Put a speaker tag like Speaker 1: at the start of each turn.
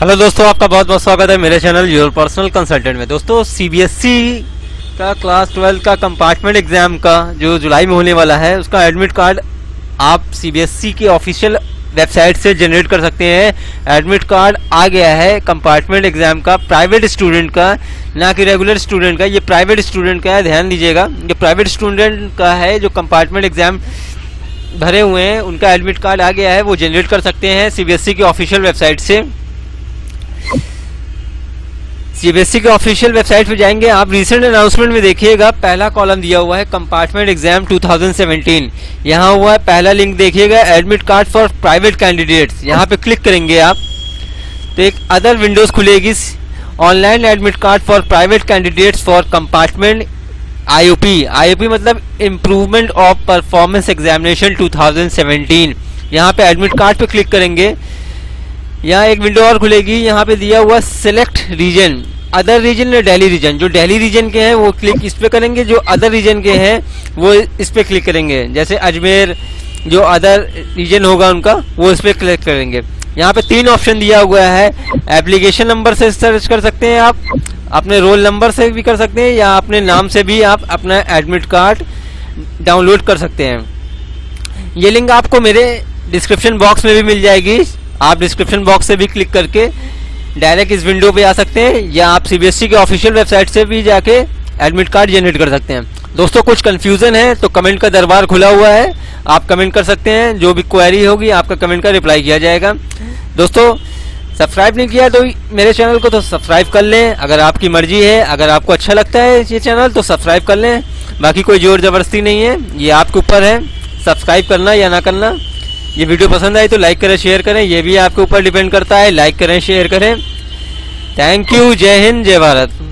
Speaker 1: Hello दोस्तों, आपका बहुत बहुत स्वागत है मेरे चैनल योर पर्सनल कंसल्टेंट में। दोस्तों, सीबीएसई का क्लास 12 का कंपार्टमेंट एग्जाम का जो जुलाई में होने वाला है, उसका एडमिट कार्ड आप सीबीएसई की ऑफिशियल वेबसाइट से जनरेट कर सकते हैं। एडमिट कार्ड आ गया है कंपार्टमेंट एग्जाम का, प्राइवेट स्टूडेंट का, ना कि रेगुलर स्टूडेंट का। ये प्राइवेट स्टूडेंट का है, ध्यान दीजिएगा। ये प्राइवेट स्टूडेंट का है जो कंपार्टमेंट एग्जाम भरे हुए हैं, उनका एडमिट कार्ड आ गया है, वो जनरेट कर सकते हैं सीबीएसई की ऑफिशियल वेबसाइट से। सीबीएसई के ऑफिशियल वेबसाइट पे जाएंगे आप, रिसेंट अनाउंसमेंट में देखिएगा, पहला कॉलम दिया हुआ है कंपार्टमेंट एग्जाम 2017। यहाँ हुआ है पहला लिंक, देखिएगा, admit card for private candidates. यहाँ पे क्लिक करेंगे आप तो एक अदर विंडोज खुलेगी, online admit card for private candidates for compartment IOP. IOP मतलब इम्प्रूवमेंट ऑफ परफॉर्मेंस एग्जामिनेशन 2017। यहाँ पे एडमिट कार्ड पे क्लिक करेंगे, यहाँ एक विंडो और खुलेगी। यहाँ पे दिया हुआ सिलेक्ट रीजन, अदर रीजन या दिल्ली रीजन। जो दिल्ली रीजन के हैं वो क्लिक इस पे करेंगे, जो अदर रीजन के हैं वो इस पे क्लिक करेंगे। जैसे अजमेर, जो अदर रीजन होगा उनका, वो इस पे क्लिक करेंगे। यहाँ पे 3 ऑप्शन दिया हुआ है। एप्लीकेशन नंबर से सर्च कर सकते हैं आप, अपने रोल नंबर से भी कर सकते हैं, या अपने नाम से भी आप अपना एडमिट कार्ड डाउनलोड कर सकते हैं। ये लिंक आपको मेरे डिस्क्रिप्शन बॉक्स में भी मिल जाएगी। आप डिस्क्रिप्शन बॉक्स से भी क्लिक करके डायरेक्ट इस विंडो पे आ सकते हैं, या आप सीबीएसई के ऑफिशियल वेबसाइट से भी जाके एडमिट कार्ड जनरेट कर सकते हैं। दोस्तों, कुछ कंफ्यूजन है तो कमेंट का दरबार खुला हुआ है, आप कमेंट कर सकते हैं। जो भी क्वेरी होगी आपका कमेंट का रिप्लाई किया जाएगा। दोस्तों, सब्सक्राइब नहीं किया तो मेरे चैनल को तो सब्सक्राइब कर लें, अगर आपकी मर्जी है। अगर आपको अच्छा लगता है ये चैनल तो सब्सक्राइब कर लें, बाकी कोई जोर जबरदस्ती नहीं है, ये आपके ऊपर है सब्सक्राइब करना या ना करना। ये वीडियो पसंद आई तो लाइक करें, शेयर करें, ये भी आपके ऊपर डिपेंड करता है। लाइक करें, शेयर करें। Thank you. जय हिंद, जय भारत।